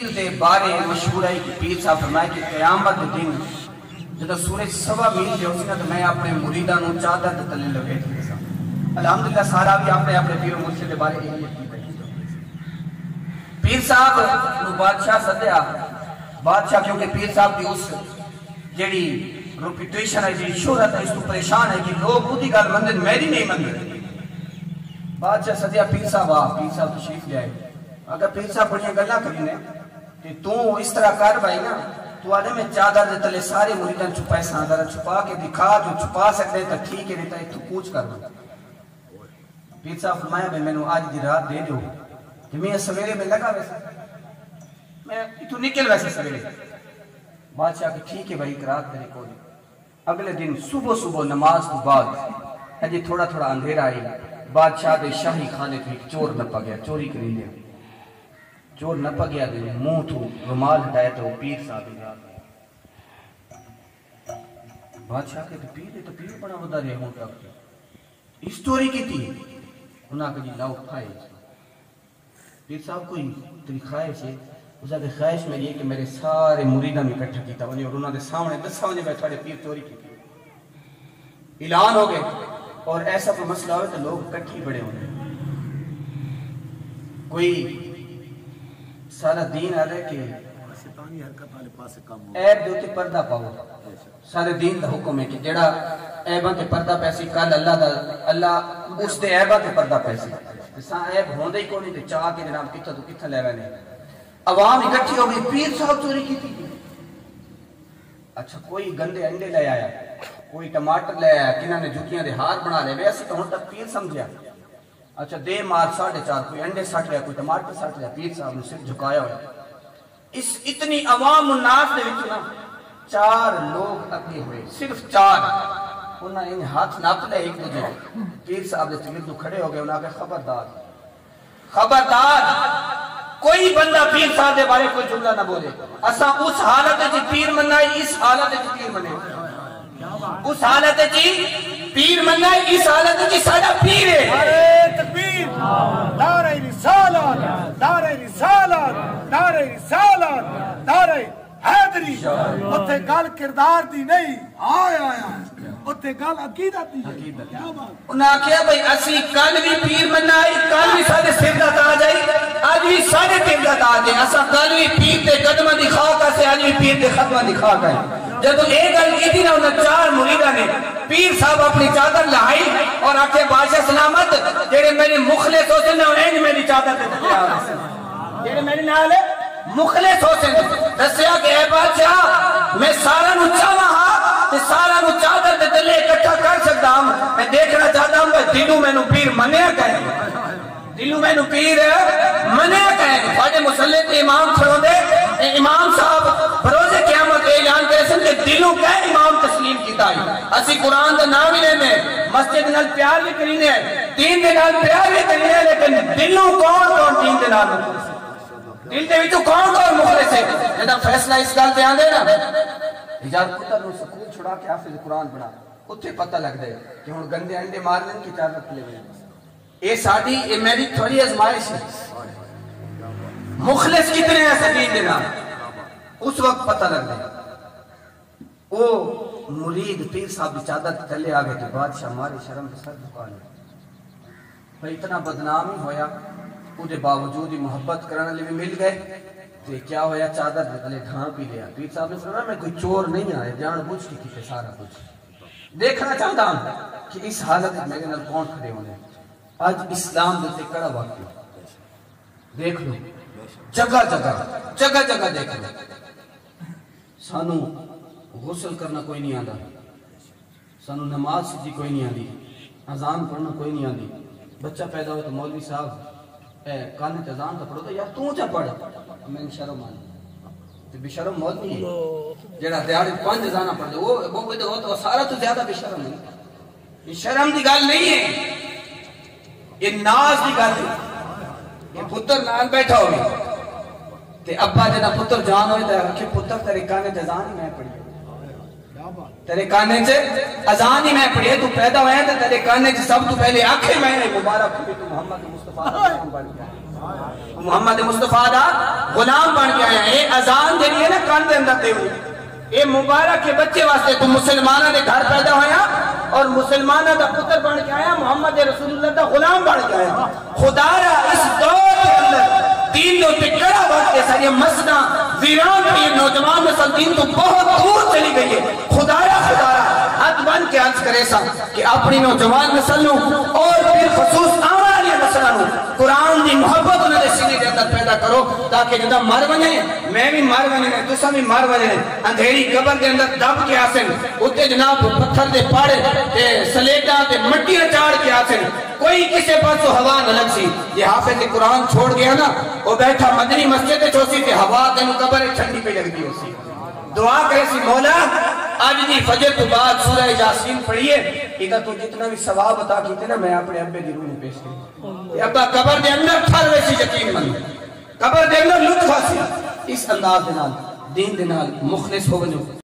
دے بارے مشہور ہے کہ پیر صاحب فرمائے کہ قیامت دن جب سورج سوا میل دے ہوسی نا تو میں اپنے مریداں نو چادر دے تلے لگے تھے الحمدللہ سارا بھی اپنے اپنے پیر و مرشد دے بارے اہمیت کی پیر صاحب نو بادشاہ سدیا بادشاہ کیونکہ پیر صاحب دی اس جیڑی ریپوٹیشن ہے جی شہرت ہے اس کو پریشان ہے کہ لوگ خودی گل مندن میری نہیں مندن بادشاہ سدیا پیر صاحب تشریف لے آئے اگر پیر صاحب بڑی گلا کرینے کہ تو اس طرح کر بھائی نا تو آدھے میں چادر دے تلے سارے مریدان چھپائے ساندارہ چھپا کے دکھا جو چھپا سکتے ہیں تو ٹھیک ہے نہیں تو پوچھ کر بھائی پیر صاحب فرمایا میں نے آج دی رات دے دو کہ میں سویرے میں لگا ویسا میں تو نکل ویسے سویرے بادشاہ کہ ٹھیک ہے بھائی ایک رات تیرے کو دی اگلے دن صبح نماز تو بعد اجے تھوڑا اندھیرا آئی بادشاہ دے شاہی خانے تو ایک چور نپا گیا چوری کری لیا چور نپا گیا دے منہ تو رومال ہٹایا تو پیر صاحب ہی رات بادشاہ کے تو پیر بڑا ودا رہے ہوں تک اس چوری کی تھی انہاں کہ جی لاؤ کھائے پیر صاحب کوئی تری خواہش ہے اسے کہ خواہش میں یہ کہ میرے سارے مریداں میں اکٹھا کیتا ونی اور انہاں دے سامنے دسا ونی میں تھوڑے پیر چوری کی تھی اعلان ہو گئے اور ایسا کوئی مسئلہ ہوئے تو لوگ اکٹھی بڑے ہونے کوئی سارا دین آ رہے کہ عیب دوتے پردہ پاؤ سارے دین دا حکم ہے کہ جڑا عیباں تے پردہ پیسی کل اللہ اس دے عیباں تے پردہ پیسی جساں عیب ہوندے ہی کونی تے چاہ کے جناب کتھا تو کتھا لے وینے عوام اکٹھی ہو گئی پیر صاحب چوری کی تھی اچھا کوئی گندے انڈے لے آیا کوئی ٹماٹر لے آیا کنہاں نے جوتیاں دے ہاتھ بنا لے ویسے تو ہن تک پیر سمجھیا اچھا دے مار 4.5 کوئی انڈے سٹ لیا کوئی ٹماٹر سٹ لیا پیر صاحب نے سر جھکایا ہوا اس اتنی عوام الناس دے وچ نا 4 لوگ اگے ہوئے صرف 4 انہاں ان ہاتھ ناپ لے ایک دوسرے پیر صاحب دے چلے تو کھڑے ہو گئے انہاں کہ خبردار کوئی بندہ پیر صاحب دے بارے کوئی جملہ نہ بولے اساں اس حالت وچ پیر منائی اس حالت وچ پیر منے اس حالت وچ پیر منائی اس حالت وچ ساڈا پیر ہے نعرہ تکبیر نعرہ رسالت نعرہ رسالت نعرہ رسالت نعرہ حیدری اوتھے گل کردار دی نہیں آیا اوتھے گل عقیدت دی انہاں کہیا بھئی اسی کل بھی پیر منائی کل بھی سارے سر دا تاج آئی آج بھی سارے پیر دا تاج ہے اساں کل بھی پیر تے قدماں دی خاک سے آج بھی پیر تے قدماں دی خاک ہے جب ایک گل کی تھی نا انہاں 4 مریداں نے پیر صاحب اپنی چادر لائی اور آکھے بادشاہ سلامت جڑے میرے مخلص ہو سن انج میری چادر تے تیار جڑے میرے نال مخلص ہو سن دسیا کہ اے بادشاہ میں سارا نو چاہواں ہاں تے سارا نو چادر تے تلے اکٹھا کر سکدا ہوں میں دیکھنا چاہتا ہوں کہ دلوں مینوں پیر منیا کہے دلوں مینوں پیر منیا کہے تھوڑے مسلح تے امام کھڑوندے امام صاحب بروز قیامت اعلان کرے سن کہ دلوں کہ امام تسلیم کیتا ہے اسی قرآن دا نام ہی لینے مسجد نال پیار بھی کرینے دین دے نال پیار بھی کرینے لیکن دلوں کون دین دے نال دل دے وچوں کون مخلص ہے جدا فیصلہ اس گل تے آندے نا اجازت پتر نو سکول چھڑا کے حافظ قرآن بنا اتھے پتہ لگ دے کہ ہن گندے انڈے مارنے کی اجازت لے گئے اے ساڈی اے میری تھوڑی آزمائش ہے مخلص کتنے ایسے دین دے نال اس وقت پتہ لگ دے او مرید پیر صاحب دی چادر تلے آ گئے تو بادشاہ مارے شرم کے سر جھکا لے بھئی اتنا بدنام ہی ہویا او دے باوجود ہی محبت کرنے لئے بھی مل گئے تو کیا ہویا چادر دے تلے دھان پی لیا پیر صاحب نے فرمایا میں کوئی چور نہیں آئے جان بوجھ کے کیتے سارا کچھ دیکھنا چاہتا ہوں کہ اس حالت میں میرے نال کون کھڑے ہونے آج اسلام دیتے کڑا واقعی دیکھ لو جگہ جگہ دیکھ لو سانو غسل کرنا کوئی نہیں آندا سانو نماز سجی کوئی نہیں آندی اذان پڑھنا کوئی نہیں آندی بچہ پیدا ہوئے تو مولوی صاحب کانے تے اذان تو پڑھو تو یار تو چا پڑھ میں شرم آنی تو بے شرم مولوی ہے جڑا دیہاڑی 5 اذاناں پڑھ دے وہ تو سارا تو زیادہ بے شرم نہیں یہ شرم دی گل نہیں ہے یہ ناز دی گل ہے یہ پتر نال بیٹھا ہوئے تے ابا جنا پتر جان ہوئے تے رکھے پتر تیرے کانے تے اذان ہی میں پڑھی تیرے کانے سے اذان ہی میں پڑھی تو پیدا ہوئے تے تیرے کانے سے سب تو پہلے آنکھیں میں مبارک ہوئی تو محمد مصطفیٰ بن گیا محمد مصطفیٰ دا غلام بن کے آیا. اے اذان جڑی ہے نا کان دے اندر تے ہوئی, اے مبارک کے بچے واسطے تو مسلمانہ دے گھر پیدا ہویا اور مسلمانہ دا پتر بن کے آیا, محمد رسول اللہ دا غلام بن کے آیا. خدا را اس دور کے اندر دین دو تے کڑا وقت ہے سر, یہ مسنا ویران پہ یہ نوجوان نسل دین تو بہت دور چلی گئی ہے. خدا را حد بن کے عرض کرے سا کہ اپنی نوجوان نسل نو اور پھر خصوص آنے والی نسل نو قرآن دی محبت انہوں نے سینے دے اندر پیدا کرو, تاکہ جدہ مر بنے میں بھی مر بنے تسا بھی مر بنے اندھیری قبر دے اندر دب کے آسن, اتے جناب پتھر دے پاڑے تے سلیٹا تے مٹیاں چاڑ کے آسن, کوئی کسے پاس ہوا نہ لگ سی. یہ حافظ قرآن چھوڑ گیا نا, وہ بیٹھا مدنی مسجد چھوسی تے ہوا تینو قبر ٹھنڈی پہ لگ دی ہو سی. دعا کرے سی مولا آج دی فجر تو بعد سورہ یاسین پڑھیے, ادھا تو جتنا بھی ثواب عطا کیتے نا میں اپنے ابے دی روح پیش کریں. ابا قبر دے اندر تھر ویسی یقین من, قبر دے اندر لطف حاصل, اس انداز دے نال دین دے نال مخلص ہو بنو.